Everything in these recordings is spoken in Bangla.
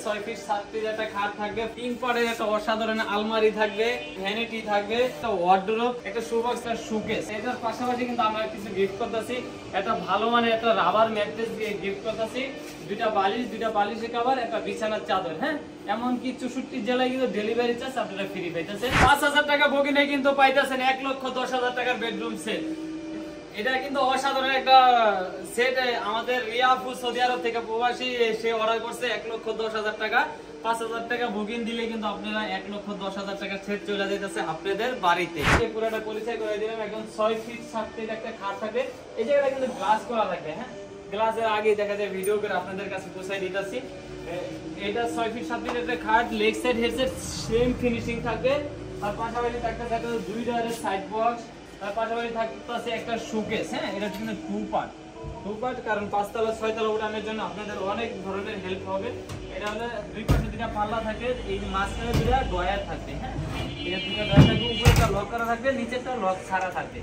6 ফিট 7 ফিট একটা খাট থাকবে, 3 পাটের একটা অসাধারণ আলমারি থাকবে, ভ্যানিটি থাকবে, একটা ওয়ার্ডরোব, একটা শোবক্স, একটা শোকেস। এটার পাশাপাশি কিন্তু আমরা কিছু গিফট করতেছি, একটা ভালো মানের একটা রাবার ম্যাট্রেস দিয়ে গিফট করতেছি, দুইটা বালিশের কভার, একটা বিছানার চাদর। হ্যাঁ, এমনকি 64 জেলায় কিন্তু ডেলিভারি চার্জ আপনারা ফ্রি পাইতেছেন। 5000 টাকা বগিনে কিন্তু পাইতেছেন 1,10,000 টাকার বেডরুম সেট। এটা কিন্তু অসাধারণ একটা সেট। আমাদের রিয়া আপু সৌদি আরব থেকে প্রবাসী, সে অর্ডার করছে 1,10,000 টাকা। 5000 টাকা বুকিং দিলে কিন্তু আপনারা 1,10,000 টাকা সেট চলে যাইতেছে আপনাদের বাড়িতে। এই পুরোটা পরিচয় করে দিলাম। এখন 6 ফিট 7 ফিট একটা খাট থাকবে। এই জায়গাটা কিন্তু গ্লাস করা থাকবে। হ্যাঁ, গ্লাসের আগে দেখা যায় ভিডিও করে আপনাদের কাছে পৌঁছাই দিতেছি। এটা 6 ফিট 7 ফিট একটা খাট, leg side head side same finishing থাকবে। আর পাশাপাশি থাকতে দুই ডয়ারের সাইড বক্স, তার পাশাপাশি থাকতেছে একটা শোকেস। হ্যাঁ, এটা কিন্তু টু পার্ট, কারণ 5 তলা 6 তলা উঠানোর জন্য আপনাদের অনেক ধরনের হেল্প হবে। এটা হলো দুই পাশে দুটা পাল্লা থাকে, এই মাঝখানে দুটা ডয়ার থাকবে। হ্যাঁ, এটা দুটা ডয়ার থাকবে, উপরেটা লক করা থাকবে, নিচেরটা লক ছাড়া থাকবে।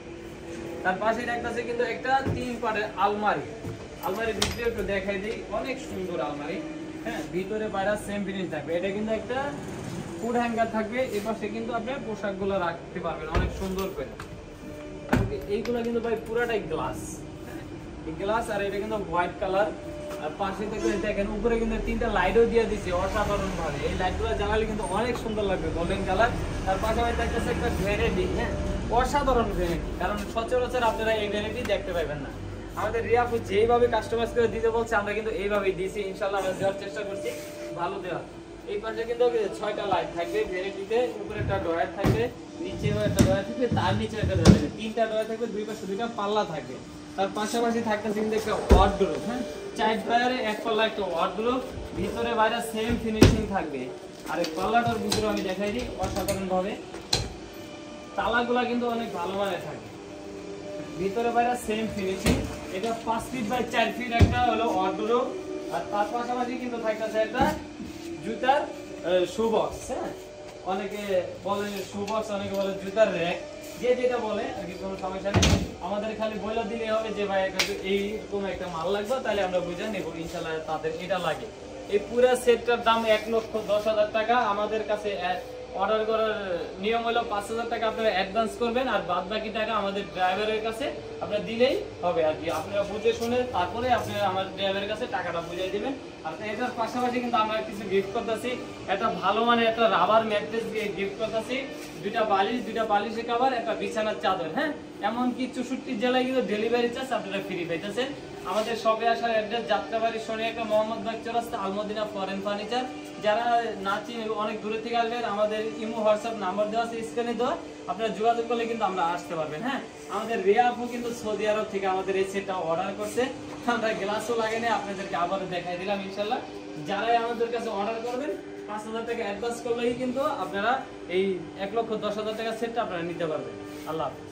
তার পাশে থাকতেছে কিন্তু একটা 3 পার্টের আলমারির ভিতরে একটু দেখাই দিই, অনেক সুন্দর আলমারি। হ্যাঁ, ভিতরে বাইরে সেম ফিনিশ থাকবে। এটা কিন্তু একটা ফুড হ্যাঙ্গার থাকবে, এই পাশে কিন্তু আপনি পোশাকগুলো রাখতে পারবেন অনেক সুন্দর করে। এইগুলো কিন্তু ভাই পুরাটাই গ্লাস, এই গ্লাস। আর এটা কিন্তু হোয়াইট কালার। আর পাশে থেকে দেখেন উপরে কিন্তু 3টা লাইটও দিয়ে দিচ্ছে অসাধারণ ভাবে। এই লাইটগুলো জ্বালালে কিন্তু অনেক সুন্দর লাগবে, গোল্ডেন কালার। তার পাশাপাশি থাকতেছে একটা ভ্যানিটি। হ্যাঁ, অসাধারণ ভ্যানিটি, কারণ সচরাচর আপনারা এই ভ্যানিটি দেখতে পাবেন না। আমাদের রিয়া আপু যেইভাবে কাস্টমাইজ করে দিতে বলছে আমরা কিন্তু এইভাবেই দিয়েছি, ইনশাআল্লাহ আমরা দেওয়ার চেষ্টা করছি ভালো দেওয়ার। এই পাশে কিন্তু 6টা লাইট থাকবে ভ্যানিটিতে, উপরে একটা ডয়ার থাকবে, নিচেও একটা ডয়ার থাকবে, তার নিচে একটা ডয়ার থাকবে, 3টা ডয়ার থাকবে, দুই পাশে দুইটা পাল্লা থাকবে। তার পাশাপাশি থাকতেছে কিন্তু একটা ওয়ার্ডরোব। হ্যাঁ, 4 ডয়ারে এক পাল্লা একটা ওয়ার্ডরোব, ভিতরে বাইরে সেম ফিনিশিং থাকবে। আর এই পাল্লাটার ভিতরে আমি দেখাই দিই অসাধারণ ভাবে, তালাগুলা কিন্তু অনেক ভালো মানের থাকে, ভিতরে বাইরে সেম ফিনিশিং। এটা 5 ফিট বাই 4 ফিট একটা হলো ওয়ার্ডরোব। আর তার পাশাপাশি কিন্তু থাকতেছে একটা জুতার শু বক্স। হ্যাঁ, অনেকে বলে শু বক্স, অনেকে বলে জুতার র‍্যাক, যে যেটা বলে আর কি, কোনো সমস্যা নেই। আমাদের খালি বলে দিলে হবে যে ভাই এইরকম একটা মাল লাগবে, তাহলে আমরা বুঝে নেব ইনশাআল্লাহ তাদের এটা লাগে। এই পুরো সেটটার দাম 1,10,000 টাকা। আমাদের কাছে অর্ডার করার নিয়ম হলো 5000 টাকা আপনারা অ্যাডভান্স করবেন, আর বাদ বাকি টাকা আমাদের ড্রাইভারের কাছে আপনারা দিলেই হবে আর কি। আপনারা বুঝে শুনে তারপরে আপনারা আমাদের ড্রাইভারের কাছে টাকাটা বুঝিয়ে দিবেন। আর এটার পাশাপাশি কিন্তু আমরা কিছু গিফট করতেছি, একটা ভালো মানের একটা রাবার ম্যাট্রেস দিয়ে গিফট করতেছি, দুইটা বালিশের কভার, একটা বিছানার চাদর। হ্যাঁ, এমনকি 64 জেলায় কিন্তু ডেলিভারি চার্জ আপনারা ফ্রি পাইতেছেন। আমাদের শপে আসার অ্যাড্রেস যাত্রাবাড়ি শনিয়াকা মোহাম্মদ বাগ চৌরাস্তা, আলমদিনা ফরেন ফার্নিচার। যারা নাচি অনেক দূরে থেকে আসবেন, আমাদের ইমো হোয়াটসঅ্যাপ নাম্বার দেওয়া আছে স্ক্রিনে দেওয়া, আপনারা যোগাযোগ করলে কিন্তু আমরা আসতে পারবেন। হ্যাঁ, আমাদের রিয়া আপু কিন্তু সৌদি আরব থেকে আমাদের এই সেটটা অর্ডার করছে, আমরা গ্লাসও লাগাইনি, আপনাদেরকে আবারও দেখাই দিলাম ইনশাআল্লাহ। যারাই আমাদের কাছে অর্ডার করবেন 5000 টাকা অ্যাডভান্স করলেই কিন্তু আপনারা এই 1,10,000 টাকা সেটটা আপনারা নিতে পারবেন। আল্লাহ হাফেজ।